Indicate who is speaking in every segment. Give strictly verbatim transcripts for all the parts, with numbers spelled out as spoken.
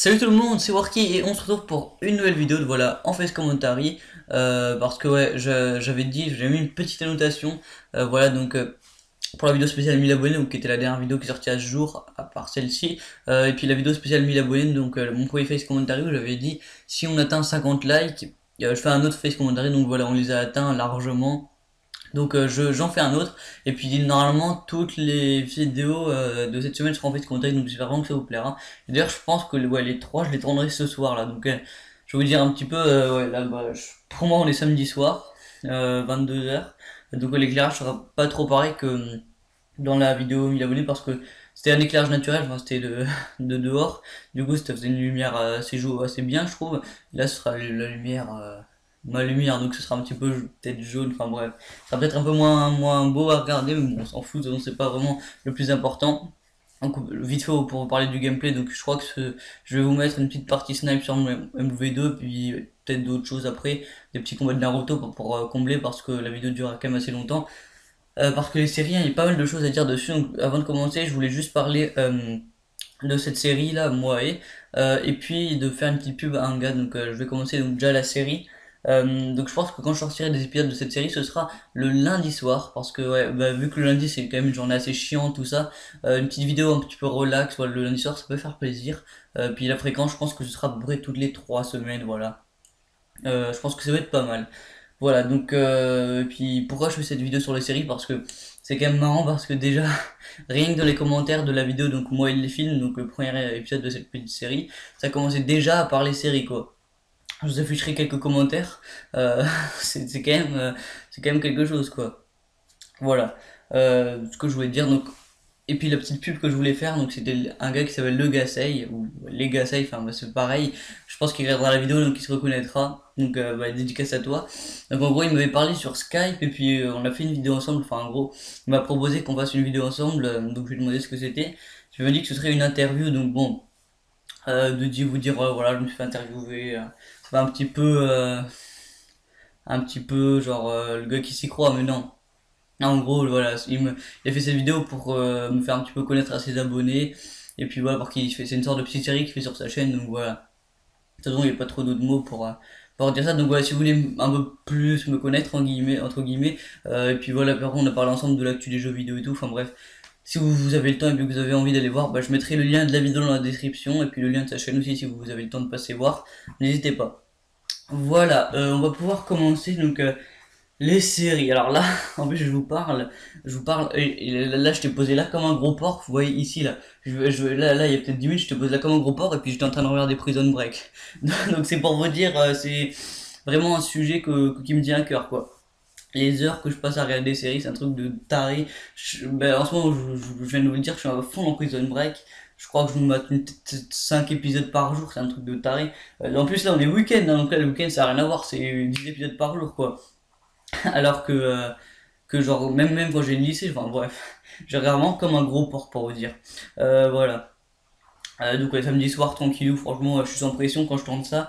Speaker 1: Salut tout le monde, c'est Worky et on se retrouve pour une nouvelle vidéo de voilà en face commentary euh, parce que ouais je- j'avais dit j'avais mis une petite annotation euh, voilà donc euh, pour la vidéo spéciale mille abonnés donc qui était la dernière vidéo qui est sortie à ce jour à part celle-ci euh, et puis la vidéo spéciale mille abonnés donc euh, mon premier face commentary où j'avais dit si on atteint cinquante likes euh, je fais un autre face commentary donc voilà on les a atteints largement donc euh, je, j'en fais un autre et puis normalement toutes les vidéos euh, de cette semaine seront faites contact donc j'espère vraiment que ça vous plaira. Et d'ailleurs je pense que ouais, les trois je les tournerai ce soir là donc euh, je vais vous dire un petit peu euh, ouais là bah, je- pour moi on est samedi soir euh, vingt-deux heures donc ouais, l'éclairage sera pas trop pareil que euh, dans la vidéo mille abonnés parce que c'était un éclairage naturel, enfin, c'était de, de dehors du coup ça faisait une lumière euh, assez jaune assez bien je trouve. Là ce sera la lumière euh, ma lumière donc ce sera un petit peu peut-être jaune enfin bref ça sera peut-être un peu moins moins beau à regarder mais bon on s'en fout donc c'est pas vraiment le plus important. Donc vite fait pour vous parler du gameplay donc je crois que ce- je vais vous mettre une petite partie snipe sur M V deux puis peut-être d'autres choses après des petits combats de Naruto pour, pour euh, combler parce que la vidéo dure quand même assez longtemps. Euh, parce que les séries, hein, il y a pas mal de choses à dire dessus. Donc, avant de commencer, je voulais juste parler euh, de cette série là, moi et euh, et puis de faire une petite pub à un gars. Donc, euh, je vais commencer donc déjà la série. Euh, donc, je pense que quand je sortirai des épisodes de cette série, ce sera le lundi soir, parce que ouais, bah, vu que le lundi c'est quand même une journée assez chiante, tout ça, euh, une petite vidéo un petit peu relax, voilà, le lundi soir, ça peut faire plaisir. Euh, puis la fréquence, je pense que ce sera à peu près toutes les trois semaines, voilà. Euh, je pense que ça va être pas mal. Voilà, donc, euh, et puis pourquoi je fais cette vidéo sur les séries? Parce que c'est quand même marrant, parce que déjà, rien que dans les commentaires de la vidéo, donc moi et les films, donc le premier épisode de cette petite série, ça commençait déjà à parler série, quoi. Je vous afficherai quelques commentaires, euh, c'est c'est quand même, euh, c'est quand même quelque chose, quoi. Voilà, euh, ce que je voulais dire, donc et puis la petite pub que je voulais faire, donc c'était un gars qui s'appelle Le Gassei, ou Les Gassei, enfin bah, c'est pareil, je pense qu'il regardera la vidéo donc il se reconnaîtra, donc euh, bah, dédicace à toi. Donc en gros il m'avait parlé sur Skype et puis euh, on a fait une vidéo ensemble, enfin en gros il m'a proposé qu'on fasse une vidéo ensemble, euh, donc je lui ai demandé ce que c'était. Je lui ai dit que ce serait une interview, donc bon, euh, de dire, vous dire euh, voilà je me suis fait interviewer, euh, c'est pas un petit peu, euh, un petit peu genre euh, le gars qui s'y croit, mais non. Ah, en gros, voilà, il, me, il a fait cette vidéo pour euh, me faire un petit peu connaître à ses abonnés. Et puis voilà, pour qu'il fait, c'est une sorte de petite série qu'il fait sur sa chaîne. Donc voilà. De toute façon, il n'y a pas trop d'autres mots pour, euh, pour dire ça. Donc voilà, si vous voulez un peu plus me connaître, en guillemets, entre guillemets. Euh, et puis voilà, après, on a parlé ensemble de l'actu des jeux vidéo et tout. Enfin bref, si vous, vous avez le temps et que vous avez envie d'aller voir, bah, je mettrai le lien de la vidéo dans la description. Et puis le lien de sa chaîne aussi, si vous avez le temps de passer voir. N'hésitez pas. Voilà, euh, on va pouvoir commencer. Donc. Euh, les séries, alors là, en plus je vous parle, je vous parle, et, et là je t'ai posé là comme un gros porc, vous voyez ici là, je, je, là, là il y a peut-être dix minutes, je te pose là comme un gros porc et puis j'étais en train de regarder Prison Break. Donc c'est pour vous dire, euh, c'est vraiment un sujet que, que- qui me tient à cœur quoi. Les heures que je passe à regarder des séries, c'est un truc de taré. Je- ben, en ce moment, je, je- je viens de vous le dire, je suis à fond dans Prison Break. Je crois que je me mate cinq épisodes par jour, c'est un truc de taré. Euh, en plus là on est week-end, hein, donc là le week-end ça a rien à voir, c'est dix épisodes par jour quoi. Alors que, euh, que genre, même, même quand j'ai le lycée, enfin bref, j'ai vraiment comme un gros porc pour vous dire. Euh, voilà. Euh, donc, ouais, samedi soir, tranquillou, franchement, euh, je suis sans pression quand je tourne ça.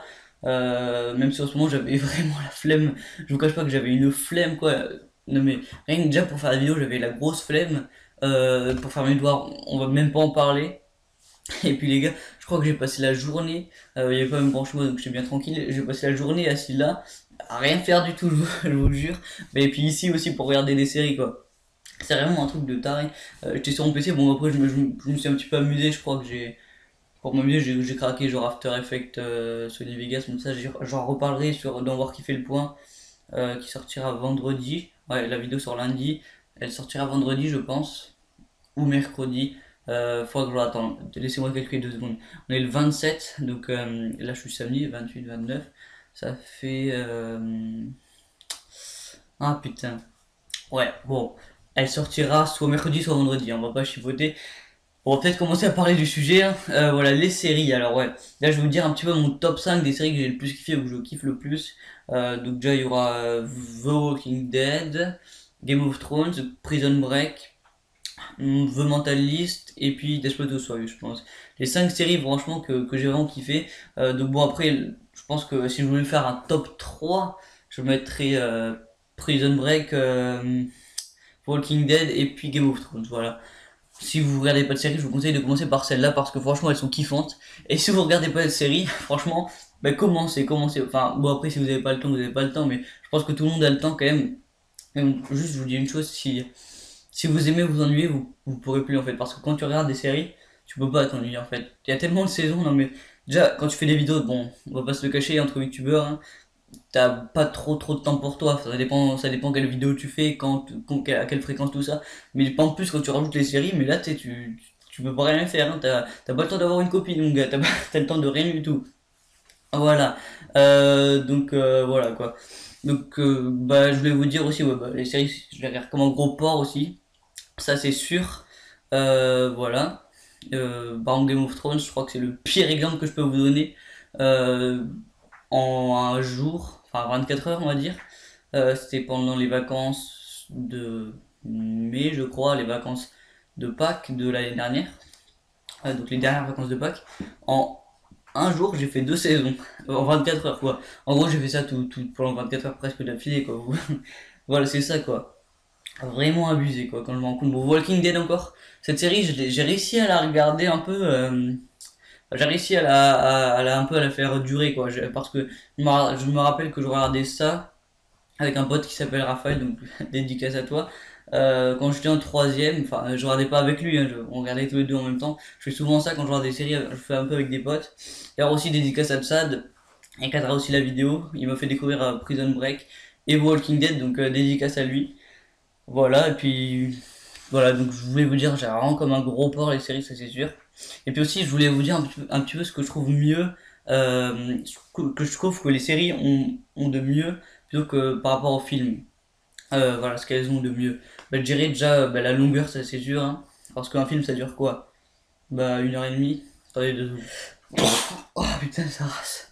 Speaker 1: Euh, même si en ce moment j'avais vraiment la flemme, je vous cache pas que j'avais une flemme quoi. Non mais rien que déjà pour faire la vidéo, j'avais la grosse flemme. Euh, pour faire mes devoirs, on va même pas en parler. Et puis les gars, je crois que j'ai passé la journée, euh, il y avait pas même grand chose donc j'étais bien tranquille, j'ai passé la journée assis là, à rien faire du tout, je vous, je vous le jure. Mais et puis ici aussi pour regarder des séries quoi. C'est vraiment un truc de taré. Euh, j'étais sur mon P C, bon après je me, je me- je me suis un petit peu amusé, je crois que j'ai... Pour m'amuser, j'ai j'ai craqué genre After Effects, euh, Sony Vegas, donc ça j'ai- j'en reparlerai sur dans Voir qui fait le point, euh, qui sortira vendredi. Ouais, la vidéo sort lundi, elle sortira vendredi je pense ou mercredi. Euh, faudra que je attends. Laissez-moi calculer deux secondes. On est le vingt-sept, donc euh, là je suis samedi, vingt-huit, vingt-neuf. Ça fait. euh, Ah putain. Ouais, bon. Elle sortira soit mercredi, soit vendredi. On va pas chipoter. On va peut-être commencer à parler du sujet, hein. Euh, voilà, les séries. Alors, ouais. Là, je vais vous dire un petit peu mon top cinq des séries que j'ai le plus kiffé ou que je kiffe le plus. Euh, donc, déjà, il y aura euh, The Walking Dead, Game of Thrones, Prison Break, hum, The Mentalist et puis Desperate Housewives, je pense. Les cinq séries, franchement, que, que j'ai vraiment kiffé. Euh, donc bon, après, je pense que si je voulais faire un top trois je mettrais euh, Prison Break, euh, Walking Dead et puis Game of Thrones, voilà. si vous regardez pas de série, je vous conseille de commencer par celle-là parce que franchement elles sont kiffantes. Et si vous regardez pas de série, franchement, bah commencez, commencez. Enfin, bon après si vous avez pas le temps, vous avez pas le temps, mais je pense que tout le monde a le temps quand même. Mais bon, juste je vous dis une chose, si, si vous aimez vous ennuyer, vous, vous pourrez plus en fait. Parce que quand tu regardes des séries, tu peux pas t'ennuyer en fait. Il y a tellement de saisons, non mais déjà quand tu fais des vidéos, bon, on va pas se le cacher entre youtubeurs, hein, t'as pas trop trop de temps pour toi, ça dépend, ça dépend quelle vidéo tu fais, quand, quand- à quelle fréquence tout ça. Mais pas en plus quand tu rajoutes les séries, mais là tu, tu, tu peux pas rien faire, hein, t'as t'as pas le temps d'avoir une copine, mon gars, t'as pas- t'as le temps de rien du tout. Voilà. Euh, donc euh, voilà quoi. Donc euh, bah je voulais vous dire aussi, ouais, bah, les séries, je les regarde comme un gros porc aussi, ça c'est sûr. Euh, voilà. Euh, par exemple Game of Thrones, je crois que c'est le pire exemple que je peux vous donner. Euh, en un jour, enfin vingt-quatre heures on va dire. Euh, c'était pendant les vacances de mai, je crois, les vacances de Pâques de l'année dernière. Euh, donc les dernières vacances de Pâques. En un jour, j'ai fait deux saisons. En vingt-quatre heures, quoi. En gros, j'ai fait ça tout, tout, pendant vingt-quatre heures presque d'affilée, quoi. Voilà, c'est ça, quoi. Vraiment abusé, quoi, quand je me rends compte. Bon, Walking Dead encore. Cette série, je l'ai- j'ai réussi à la regarder un peu. euh, J'ai réussi à la, à, à la, un peu à la faire durer, quoi. Je- parce que je me, ra- je me rappelle que je regardais ça avec un pote qui s'appelle Raphaël, donc dédicace à toi. Euh, quand j'étais en troisième, enfin, je regardais pas avec lui, hein, je- on regardait tous les deux en même temps. Je fais souvent ça quand je regarde des séries, je fais un peu avec des potes. Et alors aussi dédicace à Tsad, et cadra aussi la vidéo. Il m'a fait découvrir euh, Prison Break et Walking Dead, donc euh, dédicace à lui. Voilà, et puis voilà, donc je voulais vous dire, j'ai vraiment comme un gros porc les séries, ça c'est sûr. Et puis aussi, je voulais vous dire un petit peu, un petit peu ce que je trouve mieux, euh, que que je trouve que les séries ont, ont de mieux plutôt que par rapport aux films. Euh, voilà, ce qu'elles ont de mieux. Bah, je dirais déjà euh, bah, la longueur, ça c'est sûr, hein, parce qu'un film ça dure quoi? Bah, une heure et demie. Attendez deux secondes. Oh putain, ça rase.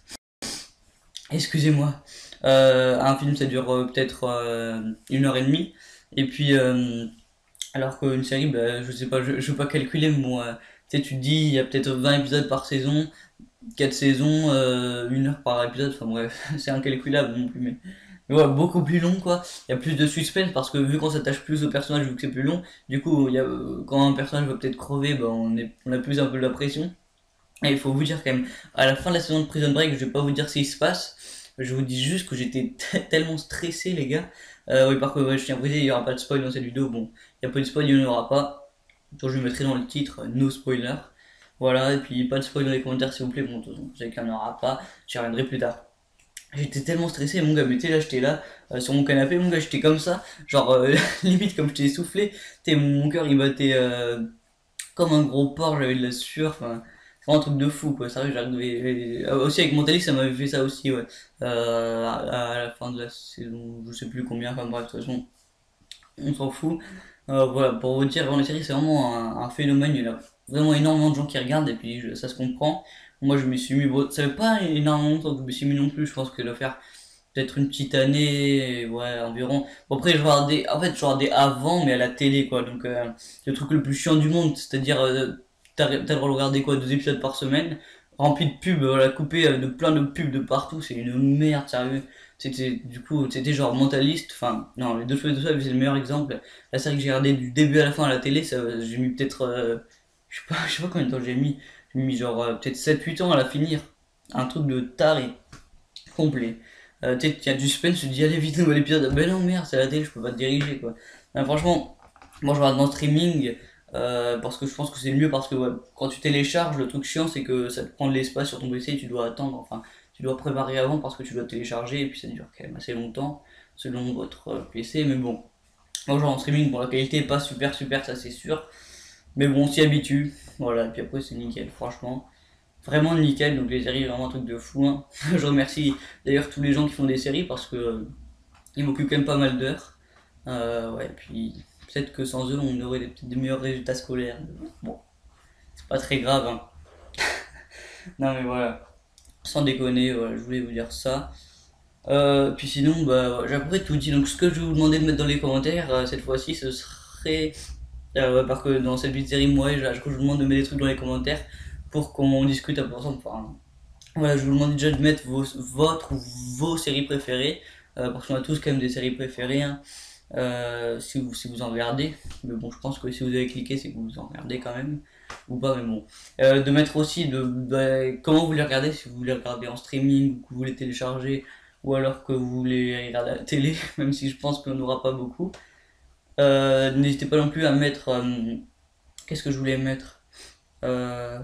Speaker 1: Excusez-moi. Euh, un film ça dure euh, peut-être euh, une heure et demie. Et puis, euh, alors qu'une série, bah, je sais pas, je, je veux pas calculer, mais moi. Tu sais, tu te dis, il y a peut-être vingt épisodes par saison, quatre saisons, euh, une heure par épisode, enfin bref, c'est incalculable non plus, mais, mais ouais, beaucoup plus long quoi. Il y a plus de suspense parce que vu qu'on s'attache plus au personnage, vu que c'est plus long, du coup, il y a, euh, quand un personnage va peut-être crever, bah, on, est, on a plus un peu de la pression. Et il faut vous dire quand même, à la fin de la saison de Prison Break, je vais pas vous dire ce qui se passe, je vous dis juste que j'étais tellement stressé, les gars. Euh, oui, par contre, ouais, je tiens à vous dire, il y aura pas de spoil dans cette vidéo. Bon, il y a pas de spoil, il n'y en aura pas. Donc, je mettrai dans le titre, euh, no spoiler. Voilà, et puis pas de spoil dans les commentaires, s'il vous plaît. Bon, de toute façon, vous savez qu'il n'y en aura pas, j'y reviendrai plus tard. J'étais tellement stressé, mon gars, mais t'es là, j'étais là, euh, sur mon canapé, mon gars, j'étais comme ça, genre, euh, limite comme je t'ai essoufflé, t'es mon, mon cœur il battait euh, comme un gros porc, j'avais de la sueur, enfin, c'est vraiment un truc de fou, quoi. Sérieux, j'arrivais. euh, Aussi avec Montalix, ça m'avait fait ça aussi, ouais. Euh, à, à la fin de la saison, je sais plus combien, enfin bref, de toute façon, on s'en fout. Euh, voilà, pour vous dire, vraiment, les séries, c'est vraiment un, un phénomène, il y en a vraiment énormément de gens qui regardent, et puis je- ça se comprend. Moi, je me suis mis, bon, ça fait pas énormément longtemps que je me suis mis non plus, je pense que ça doit faire peut-être une petite année, ouais, environ. Bon, après, je regardais, en fait, je regardais avant, mais à la télé, quoi. Donc, euh, le truc le plus chiant du monde, c'est-à-dire, euh, t'as t'as le droit de regarder quoi, deux épisodes par semaine, rempli de pubs, voilà, coupé euh, de plein de pubs de partout, c'est une merde, sérieux. C'était, du coup, c'était genre mentaliste, enfin, non, les deux choses de ça, c'est le meilleur exemple. La série que j'ai regardée du début à la fin à la télé, ça, j'ai mis peut-être, euh, je sais pas, je sais pas combien de temps j'ai mis, j'ai mis genre euh, peut-être sept huit ans à la finir. Un truc de taré complet. Euh, tu sais, il y a du suspense, tu te dis allez vite, nouvel épisode. Ben non, merde, c'est la télé, je peux pas te diriger quoi. Euh, franchement, moi je regarde dans le streaming euh, parce que je pense que c'est mieux parce que ouais, quand tu télécharges, le truc chiant c'est que ça te prend de l'espace sur ton P C et tu dois attendre, enfin, tu dois préparer avant parce que tu dois télécharger et puis ça dure quand même assez longtemps selon votre euh, P C. Mais bon, moi je regarde en streaming, bon, la qualité est pas super super, ça c'est sûr. Mais bon, on s'y habitue. Voilà, et puis après c'est nickel, franchement vraiment nickel, donc les séries vraiment un truc de fou, hein. Je remercie d'ailleurs tous les gens qui font des séries parce que euh, ils m'occupent quand même pas mal d'heures. Euh, ouais, puis peut-être que sans eux on aurait des, peut-être des meilleurs résultats scolaires. Bon, c'est pas très grave, hein. Non mais voilà, sans déconner, voilà, je voulais vous dire ça. Euh, puis sinon, bah, j'ai à peu près tout dit. Donc ce que je vais vous demander de mettre dans les commentaires euh, cette fois-ci, ce serait euh, ouais, parce que dans cette vidéo série, moi, je, je vous demande de mettre des trucs dans les commentaires pour qu'on discute un peu ensemble. Enfin, voilà, je vous demande déjà de mettre vos, votre ou vos séries préférées, euh, parce qu'on a tous quand même des séries préférées, hein. euh, si vous, si vous en regardez. Mais bon, je pense que si vous avez cliqué, c'est que vous en regardez quand même, ou pas, mais bon. Euh, de mettre aussi de, de- comment vous les regardez, si vous les regardez en streaming, ou que vous les téléchargez, ou alors que vous les regardez à la télé, même si je pense qu'on n'aura pas beaucoup. Euh, n'hésitez pas non plus à mettre, euh, qu'est-ce que je voulais mettre? Euh,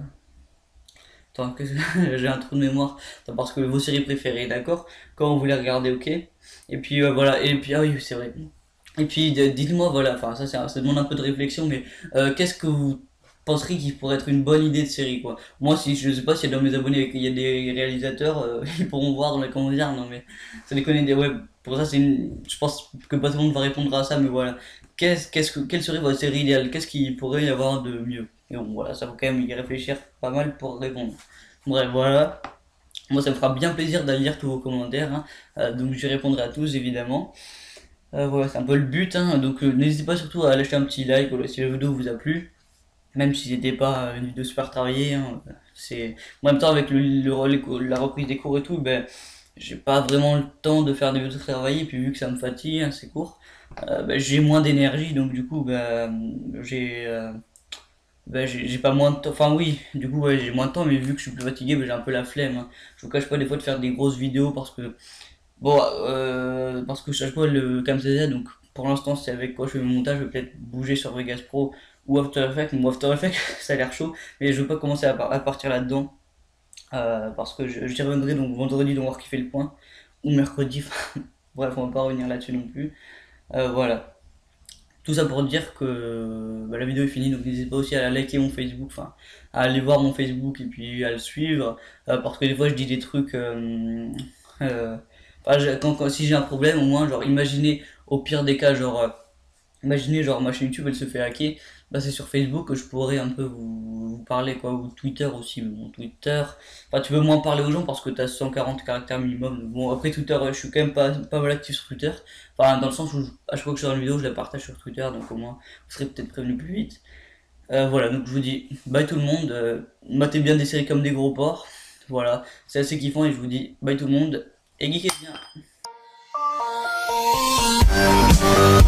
Speaker 1: Attends, qu'est-ce que- j'ai un trou de mémoire. Attends, parce que vos séries préférées, d'accord? Quand vous les regardez, ok? Et puis euh, voilà, et puis ah oui, c'est vrai. Et puis d- dites-moi, voilà, enfin ça, c'est un- ça demande un peu de réflexion, mais euh, qu'est-ce que vous penseriez qui pourrait être une bonne idée de série, quoi? Moi, si je sais pas s'il y a dans mes abonnés, il y a des réalisateurs, euh, ils pourront voir dans les commentaires, non mais ça déconne, des ouais, pour ça c'est une... je pense que pas tout le monde va répondre à ça, mais voilà. Qu'est-ce, qu'est-ce que, quelle serait votre série idéale? Qu'est-ce qu'il pourrait y avoir de mieux? Et bon, voilà, ça faut quand même y réfléchir pas mal pour répondre. Bref, voilà. Moi, ça me fera bien plaisir d'aller lire tous vos commentaires, hein. Euh, donc j'y répondrai à tous, évidemment. Euh, voilà, c'est un peu le but, hein. Donc euh, n'hésitez pas surtout à lâcher un petit like voilà, si la vidéo vous a plu, même si c'était pas euh, une vidéo super travaillée, hein. C'est... En même temps, avec le, le- les cours- la reprise des cours et tout, ben, j'ai pas vraiment le temps de faire des vidéos travaillées, puis vu que ça me fatigue, hein, c'est court, euh, ben, j'ai moins d'énergie, donc du coup, ben, j'ai... euh, ben, j'ai j'ai pas moins de temps, enfin oui, du coup ouais, j'ai moins de temps, mais vu que je suis plus fatigué, ben, j'ai un peu la flemme, hein. Je vous cache pas des fois de faire des grosses vidéos parce que bon, euh, parce que chaque fois le CamCZ, donc pour l'instant c'est avec quoi je fais mon montage, je vais peut-être bouger sur Vegas Pro ou After Effects, mais After Effects ça a l'air chaud, mais je veux pas commencer à, par- à partir là-dedans, euh, parce que je- j'y reviendrai donc vendredi dans voir qui fait le point, ou mercredi, bref on va pas revenir là-dessus non plus. Euh, voilà, tout ça pour dire que bah, la vidéo est finie, donc n'hésitez pas aussi à liker mon Facebook, enfin à aller voir mon Facebook et puis à le suivre, euh, parce que des fois je dis des trucs... euh, euh, enfin, je- quand, quand- si j'ai un problème, au moins, genre, imaginez, au pire des cas, genre, euh, imaginez, genre, ma chaîne YouTube, elle se fait hacker, bah, c'est sur Facebook que je pourrais un peu vous, vous parler, quoi, ou Twitter aussi, mais bon, Twitter, enfin, tu veux moins parler aux gens parce que t'as cent quarante caractères minimum, bon, après Twitter, ouais, je suis quand même pas, pas mal actif sur Twitter, enfin, dans le sens où, je- à chaque fois que je sors une vidéo, je la partage sur Twitter, donc au moins, vous serez peut-être prévenu plus vite. Euh, voilà, donc je vous dis, bye tout le monde, euh, matez bien des séries comme des gros porcs, voilà, c'est assez kiffant et je vous dis, bye tout le monde, et geekez bien.